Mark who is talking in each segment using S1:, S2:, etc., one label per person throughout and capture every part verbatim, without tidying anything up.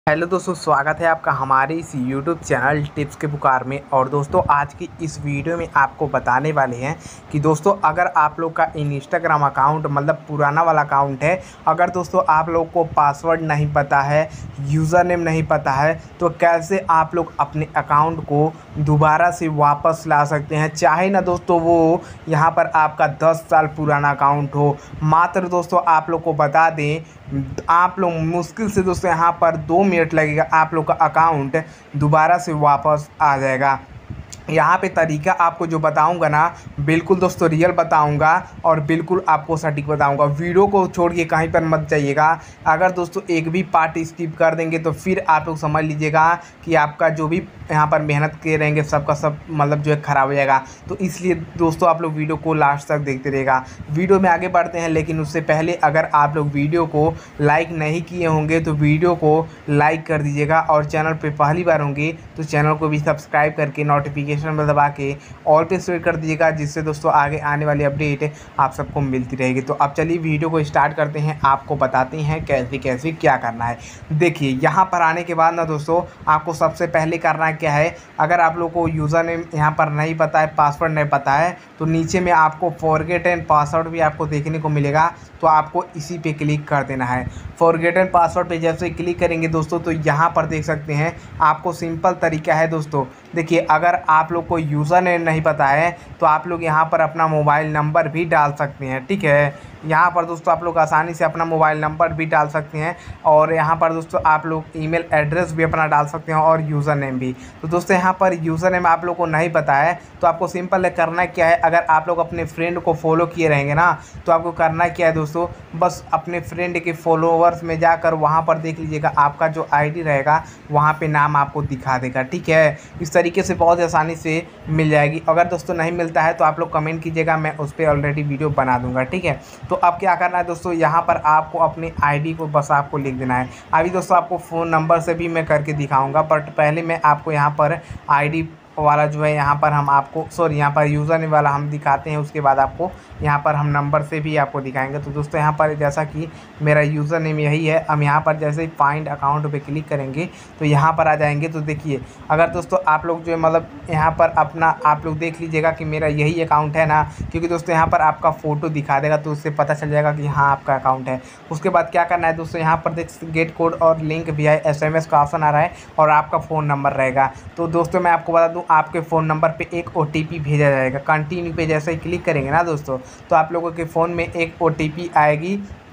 S1: Hello दोस्तों, स्वागत है आपका हमारे इस यूट्यूब चैनल टिप्स के पुकार में। और दोस्तों आज की इस वीडियो में आपको बताने वाले हैं कि दोस्तों अगर आप लोग का इंस्टाग्राम अकाउंट मतलब पुराना वाला अकाउंट है, अगर दोस्तों आप लोग को पासवर्ड नहीं पता है, यूज़र नेम नहीं पता है, तो कैसे आप लोग अपने अकाउंट को दोबारा से वापस ला सकते हैं। चाहे ना दोस्तों वो यहाँ पर आपका दस साल पुराना अकाउंट हो। मात्र दोस्तों आप लोग को बता दें, आप लोग मुश्किल से दोस्तों यहाँ पर दो मिनट लगेगा, आप लोग का अकाउंट दोबारा से वापस आ जाएगा। यहाँ पे तरीका आपको जो बताऊंगा ना, बिल्कुल दोस्तों रियल बताऊंगा और बिल्कुल आपको सटीक बताऊंगा। वीडियो को छोड़ के कहीं पर मत जाइएगा। अगर दोस्तों एक भी पार्ट स्किप कर देंगे तो फिर आप लोग समझ लीजिएगा कि आपका जो भी यहाँ पर मेहनत के रहेंगे सबका सब मतलब जो है ख़राब हो जाएगा। तो इसलिए दोस्तों आप लोग वीडियो को लास्ट तक देखते रहेगा। वीडियो में आगे बढ़ते हैं, लेकिन उससे पहले अगर आप लोग वीडियो को लाइक नहीं किए होंगे तो वीडियो को लाइक कर दीजिएगा, और चैनल पर पहली बार होंगे तो चैनल को भी सब्सक्राइब करके नोटिफिकेशन में दबा के ऑल पे सेट कर दीजिएगा, जिससे दोस्तों आगे आने वाली अपडेट आप सबको मिलती रहेगी। तो अब चलिए वीडियो को स्टार्ट करते हैं, आपको बताते हैं कैसे कैसे क्या करना है। देखिए यहाँ पर आने के बाद ना दोस्तों आपको सबसे पहले करना क्या है, अगर आप लोग को यूज़र नेम यहाँ पर नहीं पता है, पासवर्ड नहीं पता है, तो नीचे में आपको फॉरगेट एंड पासवर्ड भी आपको देखने को मिलेगा, तो आपको इसी पे क्लिक कर देना है। फॉरगेट एंड पासवर्ड पे जैसे क्लिक करेंगे दोस्तों तो यहाँ पर देख सकते हैं आपको सिंपल तरीका है दोस्तों। देखिए अगर आप लोग को यूज़र नेम नहीं पता है तो आप लोग यहाँ पर अपना मोबाइल नंबर भी डाल सकते हैं। ठीक है, यहाँ पर दोस्तों आप लोग आसानी से अपना मोबाइल नंबर भी डाल सकते हैं, और यहाँ पर दोस्तों आप लोग ईमेल एड्रेस भी अपना डाल सकते हैं और यूज़र नेम भी। तो दोस्तों यहाँ पर यूज़र नेम आप लोग को नहीं पता है तो आपको सिंपल करना क्या है, अगर आप लोग अपने फ्रेंड को फॉलो किए रहेंगे ना तो आपको करना क्या है दोस्तों, बस अपने फ्रेंड के फॉलोवर्स में जाकर वहाँ पर देख लीजिएगा, आपका जो आईडी रहेगा वहाँ पे नाम आपको दिखा देगा। ठीक है, इस तरीके से बहुत आसानी से मिल जाएगी। अगर दोस्तों नहीं मिलता है तो आप लोग कमेंट कीजिएगा, मैं उस पर ऑलरेडी वीडियो बना दूंगा। ठीक है, तो अब क्या करना है दोस्तों, यहाँ पर आपको अपनी आईडी को बस आपको लिख देना है। अभी दोस्तों आपको फ़ोन नंबर से भी मैं करके दिखाऊंगा, बट पहले मैं आपको यहाँ पर आईडी वाला जो है यहाँ पर हम आपको सॉरी यहाँ पर यूज़र नेम वाला हम दिखाते हैं, उसके बाद आपको यहाँ पर हम नंबर से भी आपको दिखाएंगे। तो दोस्तों यहाँ पर जैसा कि मेरा यूज़र नेम यही है, हम यहाँ पर जैसे ही फाइंड अकाउंट पे क्लिक करेंगे तो यहाँ पर आ जाएंगे। तो देखिए अगर दोस्तों आप लोग जो है मतलब यहाँ पर अपना आप लोग देख लीजिएगा कि मेरा यही अकाउंट है ना, क्योंकि दोस्तों यहाँ पर आपका फ़ोटो दिखा देगा तो उससे पता चल जाएगा कि हाँ आपका अकाउंट है। उसके बाद क्या करना है दोस्तों, यहाँ पर देख गेट कोड और लिंक भी है, एस एम एस का ऑप्शन आ रहा है और आपका फ़ोन नंबर रहेगा। तो दोस्तों मैं आपको बता दूँ, आपके फ़ोन नंबर पे एक ओ टी पी भेजा जाएगा। कंटिन्यू पे जैसे ही क्लिक करेंगे ना दोस्तों तो आप लोगों के फ़ोन में एक ओ टी पी आएगी।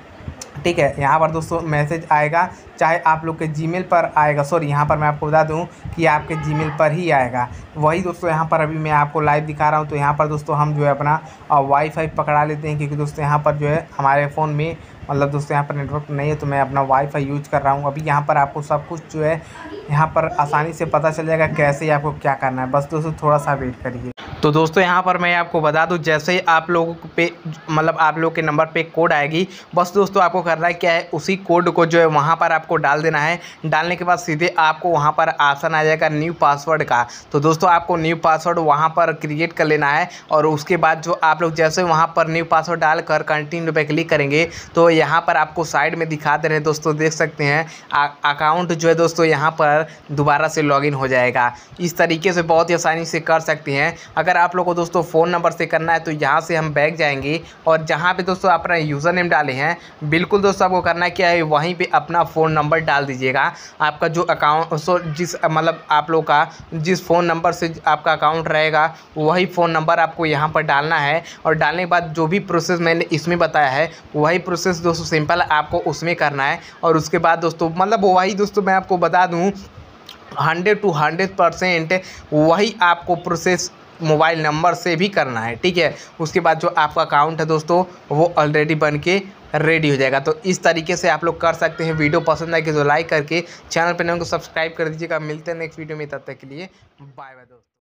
S1: ठीक है, यहाँ पर दोस्तों मैसेज आएगा, चाहे आप लोग के जीमेल पर आएगा, सॉरी यहाँ पर मैं आपको बता दूं कि आपके जीमेल पर ही आएगा। वही दोस्तों यहाँ पर अभी मैं आपको लाइव दिखा रहा हूँ। तो यहाँ पर दोस्तों हम जो है अपना वाईफाई पकड़ा लेते हैं, क्योंकि दोस्तों यहाँ पर जो है हमारे फ़ोन में मतलब दोस्तों यहाँ पर नेटवर्क नहीं है, तो मैं अपना वाईफाई यूज कर रहा हूँ। अभी यहाँ पर आपको सब कुछ जो है यहाँ पर आसानी से पता चल जाएगा कैसे आपको क्या करना है। बस दोस्तों थोड़ा सा वेट करिए। तो दोस्तों यहाँ पर मैं आपको बता दूं, जैसे ही आप लोगों पे मतलब आप लोग के नंबर पे कोड आएगी, बस दोस्तों आपको करना है क्या है, उसी कोड को जो है वहाँ पर आपको डाल देना है। डालने के बाद सीधे आपको वहाँ पर ऑप्शन आ जाएगा न्यू पासवर्ड का। तो दोस्तों आपको न्यू पासवर्ड वहाँ पर क्रिएट कर लेना है, और उसके बाद जो आप लोग जैसे वहाँ पर न्यू पासवर्ड डालकर कंटिन्यू पे क्लिक करेंगे तो यहाँ पर आपको साइड में दिखा दे रहे हैं दोस्तों, देख सकते हैं अकाउंट जो है दोस्तों यहाँ पर दोबारा से लॉगिन हो जाएगा। इस तरीके से बहुत ही आसानी से कर सकते हैं। अगर आप लोग को दोस्तों फ़ोन नंबर से करना है तो यहाँ से हम बैक जाएंगे, और जहाँ पे दोस्तों अपना यूज़र नेम डाले हैं बिल्कुल दोस्तों आपको करना क्या है, वहीं पे अपना फ़ोन नंबर डाल दीजिएगा। आपका जो अकाउंट सो जिस मतलब आप लोग का जिस फ़ोन नंबर से आपका अकाउंट रहेगा वही फ़ोन नंबर आपको यहाँ पर डालना है, और डालने के बाद जो भी प्रोसेस मैंने इसमें बताया है वही प्रोसेस दोस्तों सिंपल आपको उसमें करना है। और उसके बाद दोस्तों मतलब वही दोस्तों मैं आपको बता दूँ, हंड्रेड टू हंड्रेड परसेंट वही आपको प्रोसेस मोबाइल नंबर से भी करना है। ठीक है, उसके बाद जो आपका अकाउंट है दोस्तों वो ऑलरेडी बन के रेडी हो जाएगा। तो इस तरीके से आप लोग कर सकते हैं। वीडियो पसंद आए कि तो लाइक करके चैनल पर नए को सब्सक्राइब कर दीजिएगा। मिलते हैं नेक्स्ट वीडियो में, तब तक के लिए बाय बाय दोस्तों।